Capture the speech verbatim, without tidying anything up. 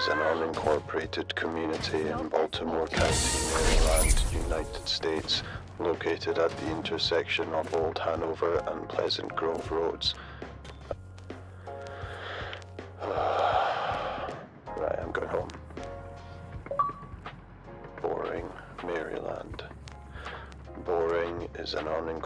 is an unincorporated community in Baltimore County, Maryland, United States, located at the intersection of Old Hanover and Pleasant Grove Roads. Right, I'm going home. Boring, Maryland. Boring is an unincorporated